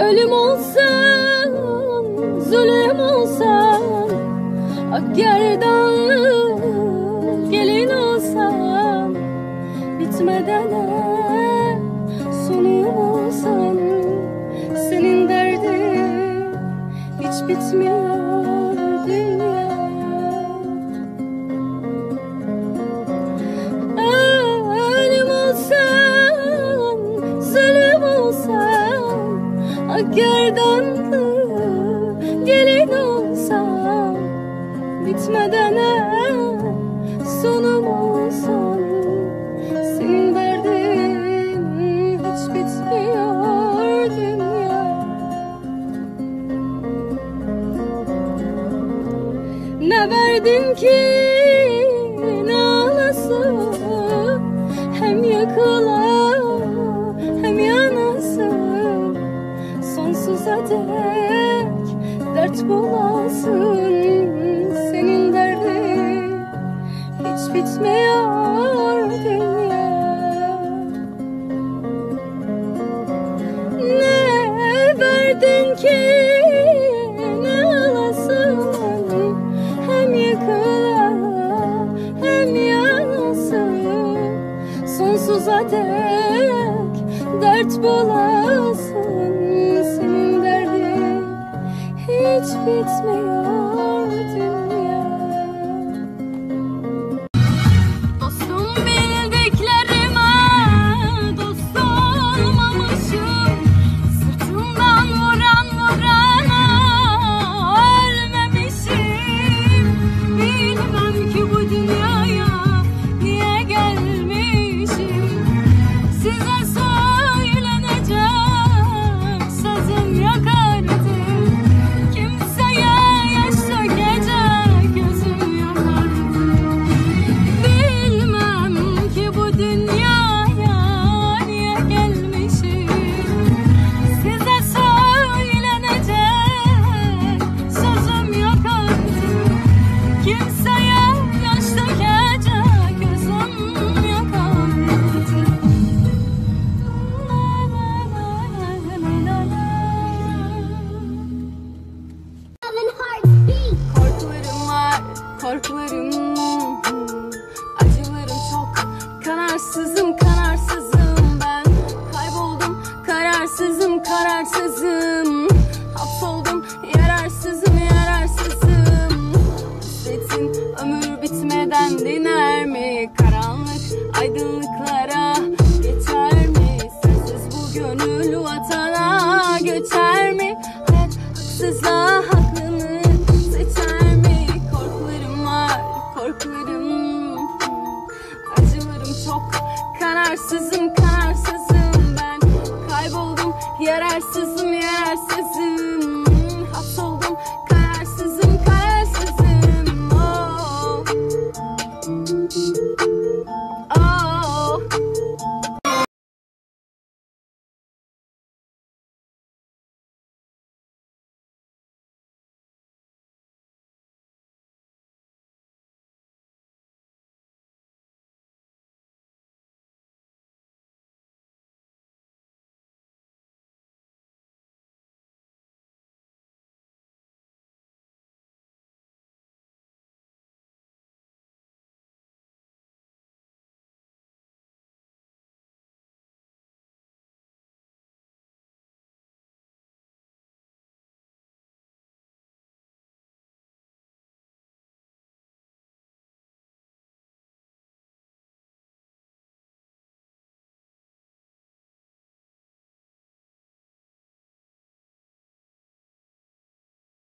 Ölüm olsan, zulüm olsan, ak gerdanlı gelin olsan, bitmeden hep sonum olsan, senin derdin hiç bitmiyor dünya. Ölüm olsan, zulüm olsan, ak gerdanlı gelin olsan, bitmeden hep sonum olsan, senin derdin hiç bitmiyor dünya. Ne verdin ki ne alasın, hem yakıla hem yanasın, sonsuza dek dert bulasın, senin derdin hiç bitmiyor dünya. Ne verdin ki ne alasın, hem yakıla hem yanasın, sonsuza dek dert bulasın, senin derdin hiç bitmiyor dünya. Dostum bildiklerime dost olmamışım, sırtımdan vuran vurana ölmemişim. Bilmem ki bu dünyaya niye gelmişim. Size söylenecek sözüm yok artık. Kimseye yaş dökecek gözüm yok artık. Bilmem ki bu dünyaya niye gelmişim. Size söylenecek sözüm yok artık. Kimseye yaş dökecek gözüm yok artık. Korkularım var, korkularım, acılarım çok, kararsızım, kararsızım ben. Kayboldum, kararsızım, kararsızım. Hapsoldum, yararsızım, yararsızım. Hasretin ömür bitmeden diner mi? Karanlık aydınlıklara geçer mi? Sensiz bu gönül vatana göçer mi? Hayat haksızlığa haklını seçer mi? Korkularım var, korkularım, acılarım çok, kararsızım, kararsızım ben. Kayboldum, yararsızım, yararsızım.